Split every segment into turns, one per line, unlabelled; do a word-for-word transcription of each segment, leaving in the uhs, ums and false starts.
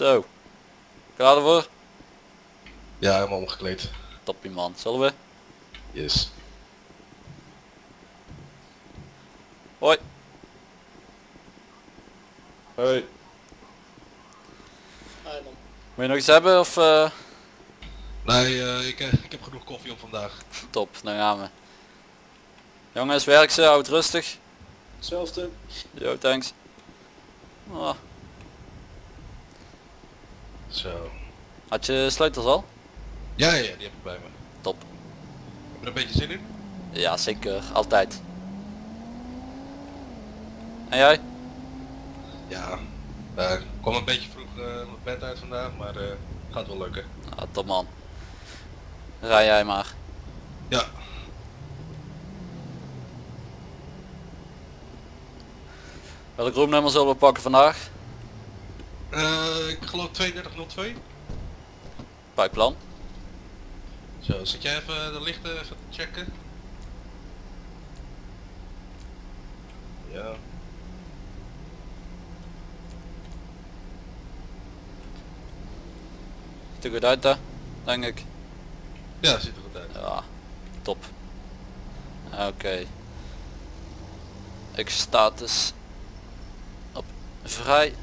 Zo. Klaar ervoor?
Ja, helemaal omgekleed.
Toppie man. Zullen we?
Yes.
Hoi.
Hoi.
Moet je nog iets hebben of uh...
Nee, uh, ik, uh, ik heb genoeg koffie op vandaag.
Top, dan gaan we. Jongens, werk ze, houd rustig.
Hetzelfde.
Yo, thanks. Oh.
Zo.
Had je sleutels al?
Ja, ja, die heb ik bij me.
Top.
Heb je er een beetje zin in?
Ja, zeker. Altijd. En jij?
Ja. Uh, ik kwam een beetje vroeg uh, mijn bed uit vandaag, maar uh, gaat wel lukken.
Ah, top man. Rij jij maar.
Ja.
Welk roomnummer zullen we pakken vandaag?
Uh, ik geloof tweeëndertig nul twee.
Bij plan.
Zo, zit jij even de lichten even te checken? Ja.
Ziet er goed uit hè? Denk ik.
Ja, ziet er goed uit.
Ja, top. Oké. Okay. Ik sta dus op vrij.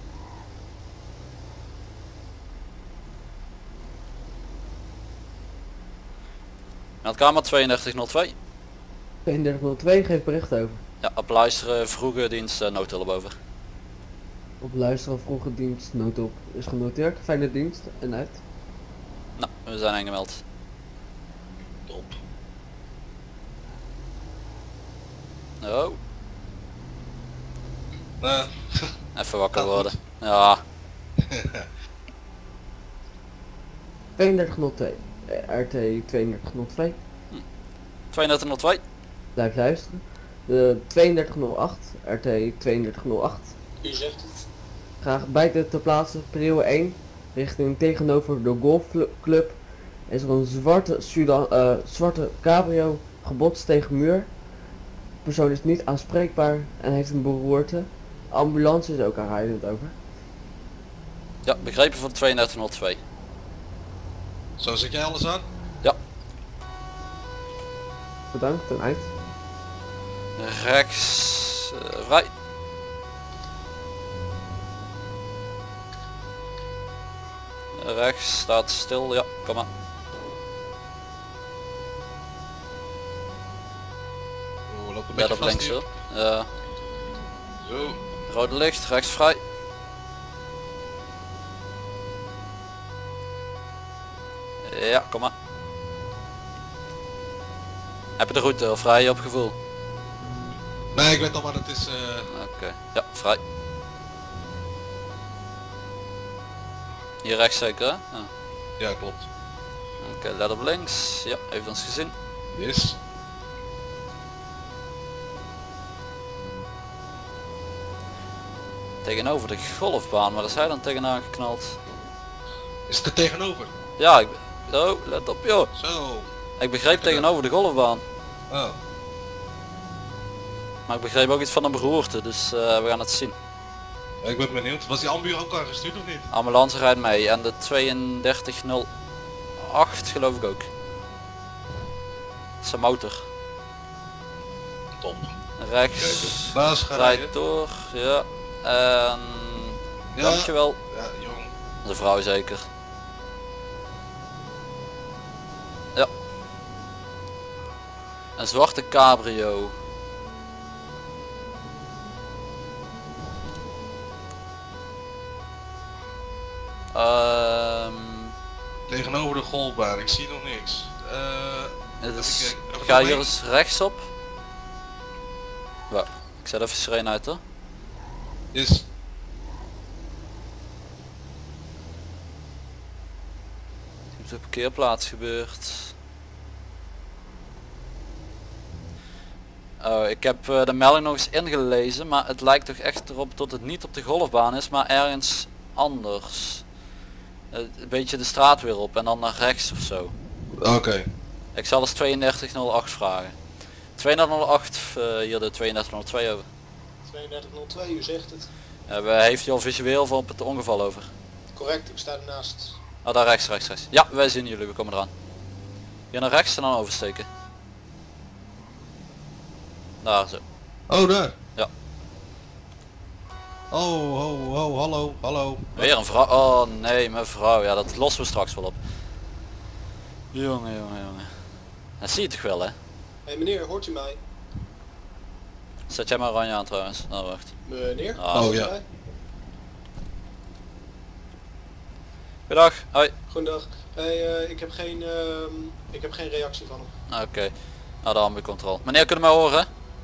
Meldkamer tweeëndertig nul twee.
tweeëndertig nul twee, geef bericht over.
Ja, op luisteren, vroege dienst, uh, noodhulp over.
Op luisteren, vroege dienst, noodhulp is genoteerd. Fijne dienst en uit.
Nou, we zijn aangemeld.
Top.
Oh.
Uh,
Even wakker
gaat
worden.
goed.
Ja.
tweeëndertig nul twee, R T tweeëndertig nul twee.
tweeëndertig nul twee.
Blijf luisteren. De tweeëndertig nul acht, R T tweeëndertig nul acht.
U zegt het.
Graag buiten te plaatsen, periode één, richting tegenover de golfclub. Is er een zwarte, Sudan, uh, zwarte cabrio gebotst tegen muur. De persoon is niet aanspreekbaar en heeft een beroerte. Ambulance is ook aanrijdend over.
Ja, begrepen voor de tweeëndertig nul twee.
Zo, zet jij alles aan?
Ja.
Bedankt en uit.
Rechts uh, vrij. Rechts staat stil, ja, kom maar.
Oh, loopt een
Ja,
beetje
op
vast
links
hier.
hoor. Ja.
Zo.
Rode licht, rechts vrij. Ja, kom maar. Heb je de route of vrij op gevoel?
Nee, ik weet al wat het is. Uh...
Oké, okay. Ja, vrij. Hier rechts zeker hè? Ja,
Ja, klopt.
Oké, okay, let op links. Ja, heeft ons gezien.
Yes.
Tegenover de golfbaan, waar is hij dan tegenaan geknald?
Is het er tegenover?
Ja, ik... Oh, let op joh.
Zo.
Ik begreep tegenover de golfbaan.
Oh.
Maar ik begreep ook iets van een beroerte, dus uh, we gaan het zien.
Ik ben benieuwd. Was die ambu ook aangestuurd of niet?
Ambulance rijdt mee en de tweeëndertig nul acht geloof ik ook. Dat is een motor.
Top.
Rechts,
Baas, ga
rijdt
rijden.
door, ja. En...
Ja.
Dankjewel.
Ja, jong.
De vrouw zeker. Ja. Een zwarte cabrio. Um,
Tegenover de golfbaan, ik zie nog niks. Uh,
het is,
ik, uh,
ik ga hier eens rechtsop. Ja, ik zet even sirene uit hoor.
Is.
Op de parkeerplaats gebeurt. Oh, ik heb uh, de melding nog eens ingelezen, maar het lijkt toch echt erop dat het niet op de golfbaan is, maar ergens anders. Uh, een beetje de straat weer op en dan naar rechts of zo.
Oké. Okay.
Ik zal eens tweeëndertig nul acht vragen. tweeëndertig nul acht, uh, hier de tweeëndertig nul twee over.
tweeëndertig nul twee, u zegt het.
Uh, heeft u al visueel van op het ongeval over?
Correct, ik sta ernaast.
Oh, daar rechts, rechts, rechts. Ja, wij zien jullie, we komen eraan. Hier naar rechts en dan oversteken. Daar zo.
Oh, daar.
Ja.
Oh, oh, oh, hallo, hallo.
Weer een vrouw. Oh nee, mevrouw. Ja, dat lossen we straks wel op. Jongen, jongen, jongen. Dat zie je toch wel, hè?
Hé hey, meneer, hoort u mij?
Zet jij maar oranje aan trouwens. Nou, wacht.
Meneer?
Ah,
Oh,
hoort u
ja.
mij?
Goedendag. Hoi.
Goedendag. Hey, uh, ik heb geen, uh, ik heb geen reactie van hem.
Oké. Okay. Nou, de ambucontrole. Meneer, kunnen we mij horen?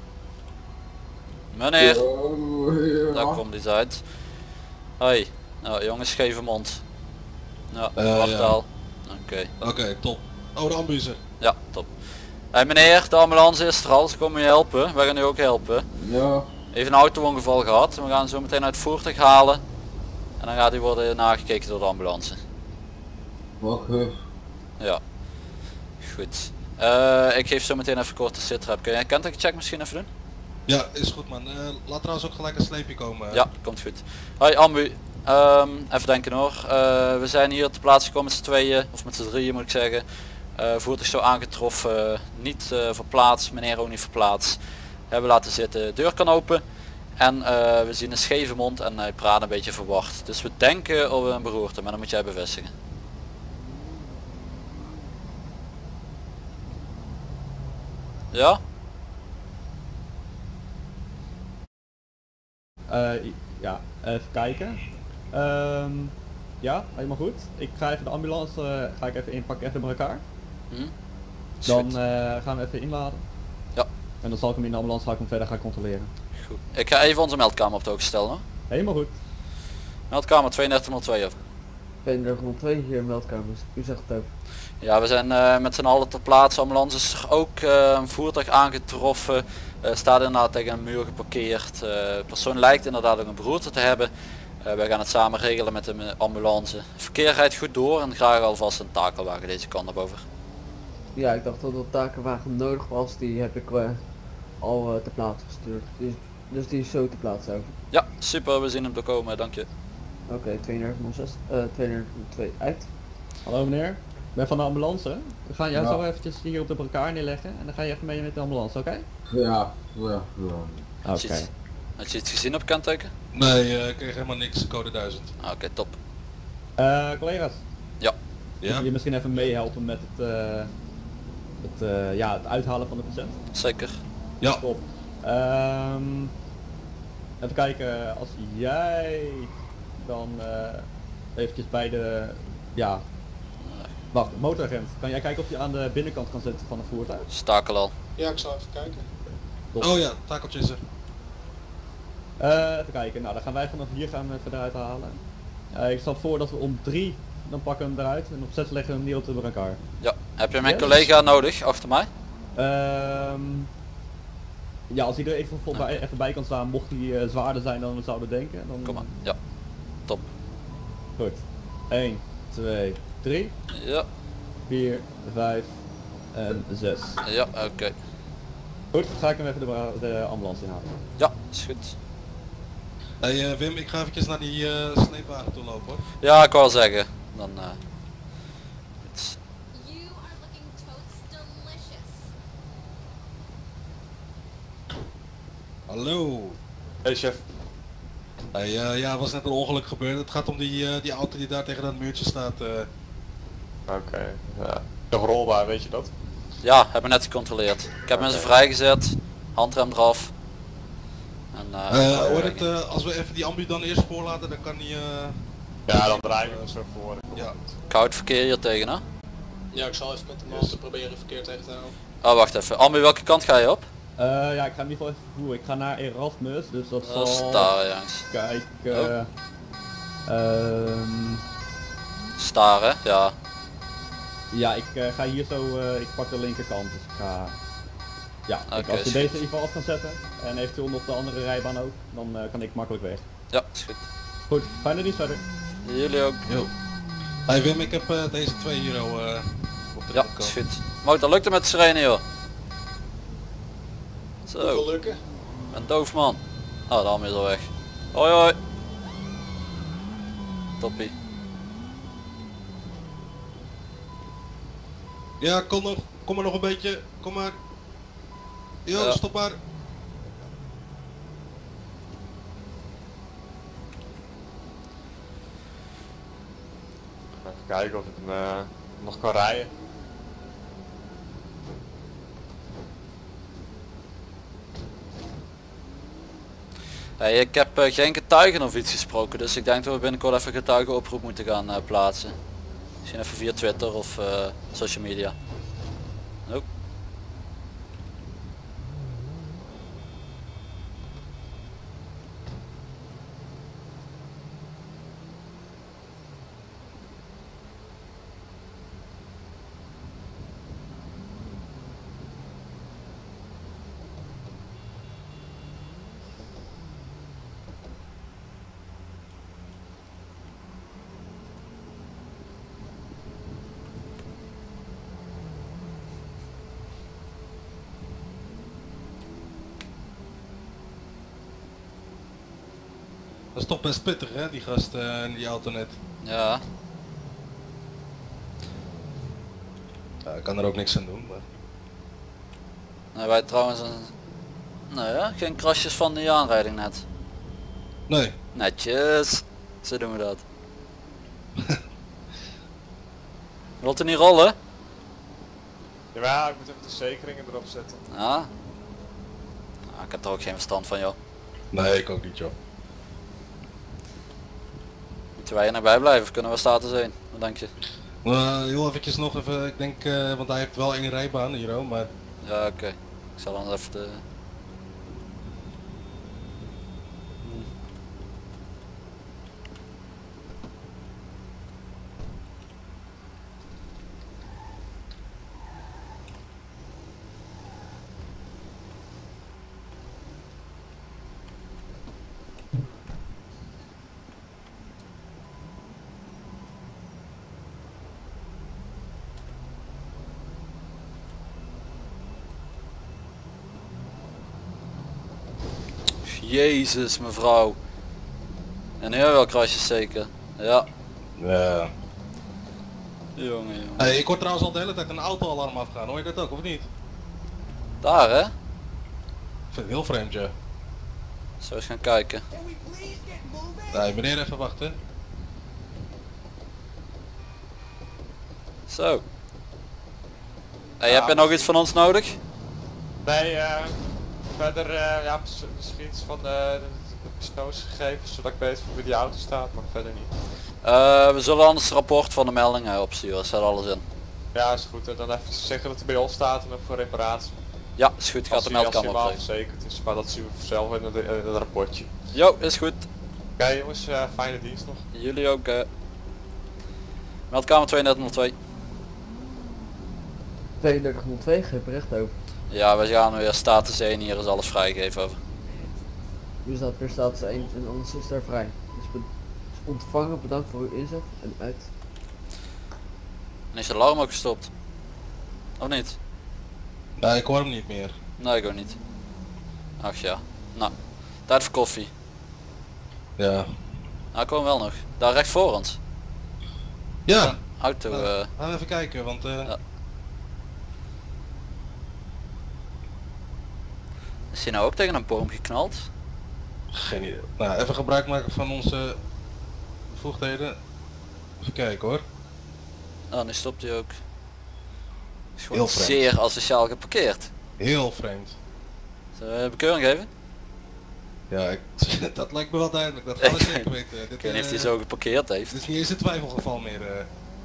Meneer. Daar komt iets uit. Hoi. Nou, jongens, scheve mond. Ja,
Uh,
wacht
ja.
al. Oké. Okay.
Oké, okay, top. Oh, de ambulance.
Ja, top. Hey meneer, de ambulance is er al. Ze komen je helpen. Wij gaan u ook helpen.
Ja.
Even een auto-ongeval gehad. We gaan zo meteen uit het voertuig halen. En dan gaat hij worden nagekeken door de ambulance.
Wacht.
Ja. Goed. Uh, ik geef zo meteen even kort de sitrap. Kun jij een kentekencheck misschien even doen?
Ja, is goed man. Uh, laat trouwens ook gelijk een sleepje komen.
Ja, komt goed. Hoi ambu. Um, even denken hoor. Uh, we zijn hier ter plaatse gekomen met z'n tweeën. Of met z'n drieën moet ik zeggen. Uh, voertuig zo aangetroffen. Uh, niet uh, verplaatst. Meneer ook niet verplaatst. Hebben laten zitten. Deur kan open. En uh, we zien een scheve mond en hij praat een beetje verward. Dus we denken op een beroerte. Maar dan moet jij bevestigen. Ja?
Uh, ja, even kijken. Um, ja, helemaal goed. Ik ga even de ambulance uh, ga ik even inpakken, even bij elkaar.
Hm?
Dan uh, gaan we even inladen.
Ja.
En dan zal ik hem in de ambulance ga ik hem verder gaan controleren.
Goed. Ik ga even onze meldkamer op de hoogte stellen hoor.
Helemaal goed.
Meldkamer tweeëndertig nul twee over.
tweeëndertig nul twee hier in meldkamers. U zegt het ook.
Ja, we zijn uh, met z'n allen ter plaatse. Ambulance is er ook uh, een voertuig aangetroffen. Uh, staat inderdaad tegen een muur geparkeerd. Uh, de persoon lijkt inderdaad ook een beroerte te hebben. Uh, wij gaan het samen regelen met de ambulance. Verkeer rijdt goed door en graag alvast een takelwagen deze kant op over.
Ja, ik dacht dat er een takenwagen nodig was. Die heb ik uh, al uh, ter plaatse gestuurd. Dus, dus die is zo ter plaatse over.
Ja, super. We zien hem doorkomen. Dank je.
Oké, okay, tweeëndertig nul zes, uh, tweeëndertig nul twee uit.
Hallo meneer. Ik ben van de ambulance. We gaan jou
Ja.
zo eventjes hier op de elkaar neerleggen en dan ga je even mee met de ambulance, oké? Okay?
Ja, ja, ja.
Had je, iets, had je iets gezien op kenteken?
Nee, uh, ik kreeg helemaal niks. Code duizend.
Ah, Oké, okay, top.
Uh, collega's.
Ja.
Ja?
Kun je misschien even meehelpen met het, uh, het, uh, ja, het uithalen van de patiënt?
Zeker.
Ja.
Top. Um, even kijken, als jij dan uh, eventjes bij de, ja, wacht, motoragent, kan jij kijken of je aan de binnenkant kan zitten van het voertuig?
Stakel al.
Ja, ik zal even kijken.
Top.
Oh ja, takeltje is er.
Uh, even kijken, nou dan gaan wij vanaf hier gaan we even eruit halen. Uh, ik stel voor dat we om drie, dan pakken we hem eruit en op zes leggen we hem niet op elkaar.
Ja. Heb je mijn
Yes.
collega nodig achter mij?
Um, ja, als hij er even, voorbij, even bij kan staan, mocht hij uh, zwaarder zijn dan we zouden denken. Dan...
Kom maar. Ja. Top.
Goed. één, twee, drie,
Ja.
vier, vijf en zes.
Ja, oké. Okay.
Goed, ga ik hem even de, de ambulance inhalen.
Ja, is goed.
Hey uh, Wim, ik ga eventjes naar die uh, sleepwagen toe lopen hoor.
Ja, ik wou zeggen. Dan uh, het...
You are looking totes delicious.
Hallo.
Hey chef.
Hey, uh, ja, er was net een ongeluk gebeurd. Het gaat om die, uh, die auto die daar tegen dat muurtje staat. Uh.
Oké, okay, ja. Nog rolbaar, weet je dat?
Ja, hebben we net gecontroleerd. Ik heb mensen vrijgezet, handrem eraf. En, uh,
Uh, hoor het, uh, als we even die ambu dan eerst voorlaten, dan kan die... Uh...
Ja, dan draaien we hem zo voor.
Ja.
Ik hou het verkeer hier tegen, hè?
Ja, ik zal even met de man te proberen verkeerd tegen te houden.
Oh, wacht even. Ambu, welke kant ga je op?
Uh, ja, ik ga in ieder geval even vervoeren. Ik ga naar Erasmus, dus dat
Dat is
zal...
daar, jongens.
Kijken... Um...
Staren, ja.
Ja, ik uh, ga hier zo, uh, ik pak de linkerkant, dus ik ga... Ja,
Okay,
ik, als je
is
deze
goed.
in ieder geval af kan zetten, en eventueel nog de andere rijbaan ook, dan uh, kan ik makkelijk weg.
Ja, is goed.
Goed, fijne dienst verder.
Jullie ook.
Yo. Hey Wim, ik heb uh, deze twee hier al uh, op de
Ja,
balkon.
is goed. Maar dat lukt het met de sirene, joh.
Hoeveel
Zo,
lukken?
een doof man. Oh, de Ambu is al weg. Hoi hoi. Toppie.
Ja, kom nog. Kom maar nog een beetje. Kom maar. Yo,
Ja.
stop maar.
Even kijken of ik hem uh, nog kan rijden.
Hey, ik heb uh, geen getuigen of iets gesproken, dus ik denk dat we binnenkort even een getuigenoproep moeten gaan uh, plaatsen. Misschien even via Twitter of uh, social media. Nope.
Dat is toch best pittig hè, die gast uh, in die auto net.
Ja.
Ja, ik kan er ook niks aan doen, maar...
Nee, wij trouwens een... Nee, ja, geen krasjes van die aanrijding net.
Nee.
Netjes. Zo doen we dat. Wilt u niet rollen?
Ja, ik moet even de verzekeringen erop zetten.
Ja. Nou, ik heb er ook geen verstand van joh.
Nee, ik ook niet joh.
Moeten wij hier naar bij blijven of kunnen we status één? Wat denk je?
Uh, heel eventjes nog even, ik denk, uh, want hij heeft wel één rijbaan hier ook, maar...
Ja, oké. Okay. Ik zal dan even de... Jezus mevrouw. En nu wel krasjes zeker. Ja.
Ja.
Jongen jongen.
Hey, ik hoor trouwens al de hele tijd een autoalarm afgaan, hoor je dat ook of niet?
Daar hè?
Ik vind het heel vreemd ja.
Zo eens gaan kijken.
Nee meneer even wachten.
Zo. Hey, heb je nog iets van ons nodig?
Nee, uh, verder uh, ja, misschien iets van de, de persoonsgegevens, zodat ik weet hoe die auto staat, maar verder niet.
Uh, we zullen anders het rapport van de melding uh, opsturen, er staat alles in.
Ja, is goed. En dan even zeggen dat hij bij ons staat en ook voor reparatie.
Ja, is goed, gaat de meldkamer op.
Als hij verzekerd is, maar dat zien we zelf in het, in het rapportje.
Jo, is goed.
Oké okay, jongens, uh, fijne dienst nog.
Jullie ook. Uh... Meldkamer tweeëndertig nul twee.
tweeëndertig nul twee, geef recht over.
Ja, we gaan weer status één, hier is alles vrijgegeven over.
Nu staat weer status één en anders is daar vrij. Dus be ontvangen, bedankt voor uw inzet en uit.
En is de alarm ook gestopt? Of niet?
Nee, ik hoor hem niet meer.
Nee, ik ook niet. Ach ja. Nou, tijd voor koffie.
Ja.
Nou, komen wel nog. Daar recht voor ons.
Ja.
Auto.
Nou,
Uh...
laten we even kijken, want... Uh...
Ja. Is hij nou ook tegen een boom geknald?
Geen idee. Nou, even gebruik maken van onze bevoegdheden. Even kijken hoor.
Oh, nu stopt hij ook. Is gewoon
Heel vreemd.
zeer asociaal geparkeerd.
Heel vreemd.
Zullen we een bekeuring geven?
Ja, ik, dat lijkt me wel duidelijk. Dat gaan we zeker weten. Dit,
Ik weet niet of hij
uh,
zo geparkeerd heeft.
Dit is niet eens een twijfelgeval meer. Uh.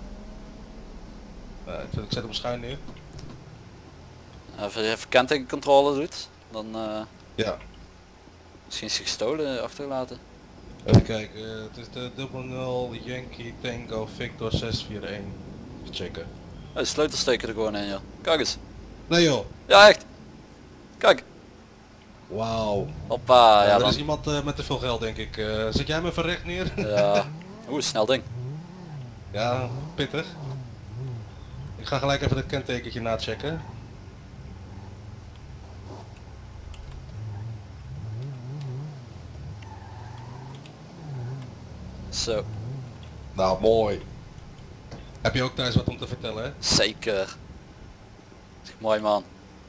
Uh, ik, ik zet hem schuin neer.
Even, even kentekencontrole doet, dan uh,
Ja.
misschien is hij gestolen achtergelaten.
Even kijken. Uh, het is de dubbel nul Yankee Tango Victor zes vier een. Even checken.
Oh, de sleutel steken er gewoon in joh. Kijk eens.
Nee joh.
Ja echt. Kijk.
Wauw.
Hoppa.
Ja,
Ja,
er
dan...
is iemand uh, met te veel geld denk ik. Uh, zet jij me even recht neer?
Ja. Oeh, snel ding.
Ja, pittig. Ik ga gelijk even het kentekentje nachecken.
Zo.
Nou, mooi. Heb je ook thuis wat om te vertellen hè?
Zeker. Mooi man.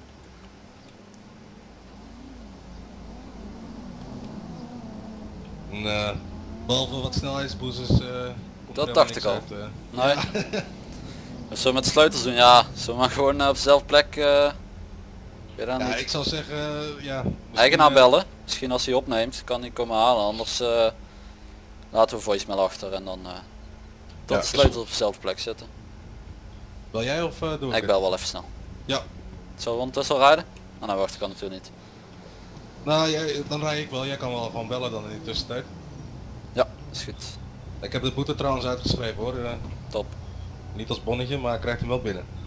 En, uh, behalve wat snelheidsboosters. Uh,
Dat dacht ik al. Uit, uh, nee. Ja. Zullen we met de sleutels doen? Ja, zullen we maar gewoon uh, op dezelfde plek. Uh,
ja, niet... ik zou zeggen, uh, ja.
Eigenaar bellen. Misschien als hij opneemt, kan hij komen halen. Anders uh, laten we voicemail achter en dan uh, tot ja, de sleutels op dezelfde plek zetten.
Bel jij of uh, doe ik?
Ik bel wel even snel.
Ja.
Zal we ondertussen al rijden? Oh, nou wacht, ik kan natuurlijk niet.
Nou, jij, dan rij ik wel. Jij kan wel gewoon bellen dan in de tussentijd.
Ja, is goed.
Ik heb de boete trouwens uitgeschreven hoor. Uh,
Top.
Niet als bonnetje, maar ik krijg hem wel binnen.